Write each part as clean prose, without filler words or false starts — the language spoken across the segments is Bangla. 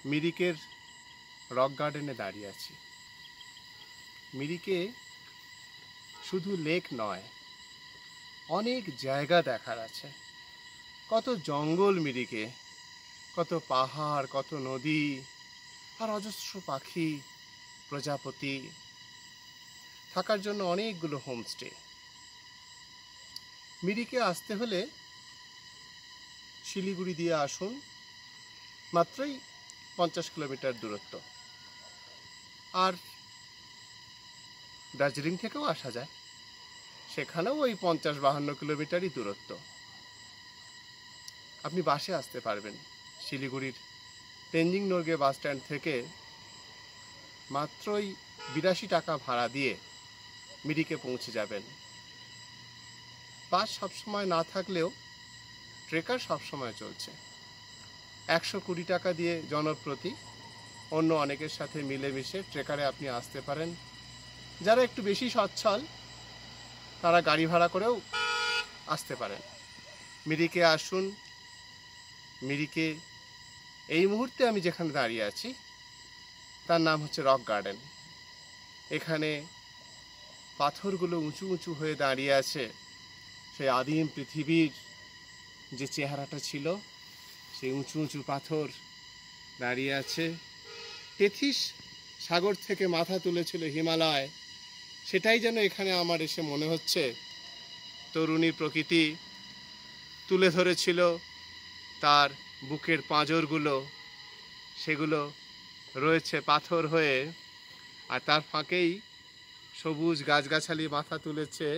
মিরিকের রক গার্ডেনে দাঁড়িয়ে আছি। মিরিকে শুধু লেক নয়, অনেক জায়গা দেখার আছে। কত জঙ্গল মিরিকে, কত পাহাড়, কত নদী, আর অজস্র পাখি, প্রজাপতি, থাকার জন্য অনেকগুলো হোমস্টে। মিরিকে আসতে হলে শিলিগুড়ি দিয়ে আসুন, মাত্রই 50 কিলোমিটার দূরত্ব। আর দার্জিলিং থেকেও আসা যায়, সেখানেও ওই 50-52 কিলোমিটারই দূরত্ব। আপনি বাসে আসতে পারবেন। শিলিগুড়ির তেনজিং নোরগে বাস স্ট্যান্ড থেকে মাত্রই 82 টাকা ভাড়া দিয়ে মিরিকে পৌঁছে যাবেন। বাস সবসময় না থাকলেও ট্রেকার সবসময় চলছে। 120 টাকা দিয়ে জনপ্রতি অন্য অনেকের সাথে মিলেমিশে ট্রেকারে আপনি আসতে পারেন। যারা একটু বেশি সচ্ছল তারা গাড়ি ভাড়া করেও আসতে পারেন। মিরিকে আসুন। মিরিকে এই মুহূর্তে আমি যেখানে দাঁড়িয়ে আছি তার নাম হচ্ছে রক গার্ডেন। এখানে পাথরগুলো উঁচু উঁচু হয়ে দাঁড়িয়ে আছে। সেই আদিম পৃথিবীর যে চেহারাটা ছিল, সেই উঁচু উঁচু পাথর দাঁড়িয়ে আছে। তেথিস সাগর থেকে মাথা তুলেছিল হিমালয়, সেটাই যেন এখানে আমার এসে মনে হচ্ছে। তরুণী প্রকৃতি তুলে ধরেছিল তার বুকের পাঁজরগুলো, সেগুলো রয়েছে পাথর হয়ে, আর তার ফাঁকেই সবুজ গাছগাছালি মাথা তুলেছে।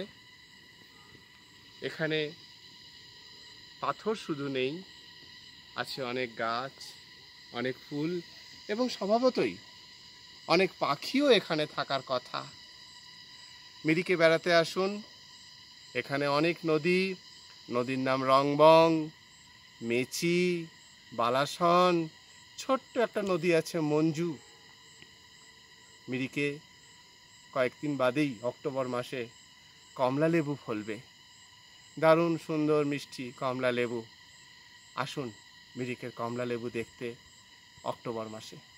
এখানে পাথর শুধু নেই, আছে অনেক গাছ, অনেক ফুল, এবং স্বভাবতই অনেক পাখিও এখানে থাকার কথা। মিরিকে বেড়াতে আসুন। এখানে অনেক নদী, নদীর নাম রংবং, মেচি, বালাসন, ছোট্ট একটা নদী আছে মঞ্জু। মিরিকে কয়েকদিন বাদেই অক্টোবর মাসে কমলা লেবু ফলবে। দারুণ সুন্দর মিষ্টি কমলা লেবু। আসুন মিরিকের কমলা লেবু দেখতে অক্টোবর মাসে।